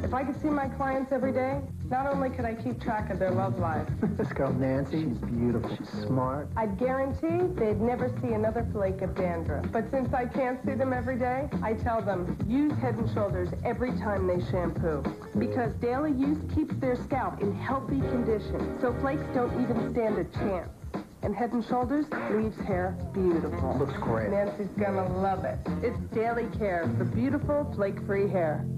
If I could see my clients every day, not only could I keep track of their love life. This girl, Nancy, she's beautiful. She's smart. I'd guarantee they'd never see another flake of dandruff. But since I can't see them every day, I tell them, use Head & Shoulders every time they shampoo. Because daily use keeps their scalp in healthy condition, so flakes don't even stand a chance. And Head & Shoulders leaves hair beautiful. Looks great. Nancy's gonna love it. It's daily care for beautiful, flake-free hair.